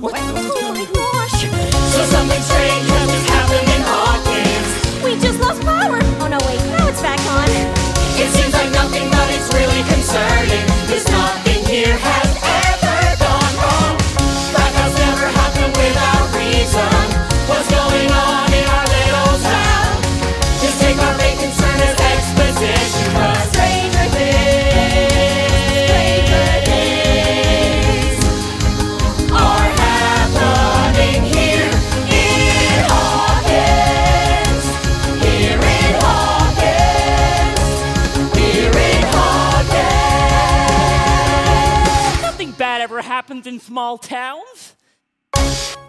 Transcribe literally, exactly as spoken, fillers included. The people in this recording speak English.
What? Oh my gosh! So something strange has just happened in Hawkins. We just lost power! Oh no, wait, now it's back on. It seems like nothing, but it's really concerning. Cause nothing here has ever gone wrong. Blackouts never happen without reason. What's going on in our little town? Just take our main concern as exposition. Cause stranger things, stranger things are happening here in Hawkins. Here in Hawkins. Here in Hawkins. Nothing bad ever happens in small towns.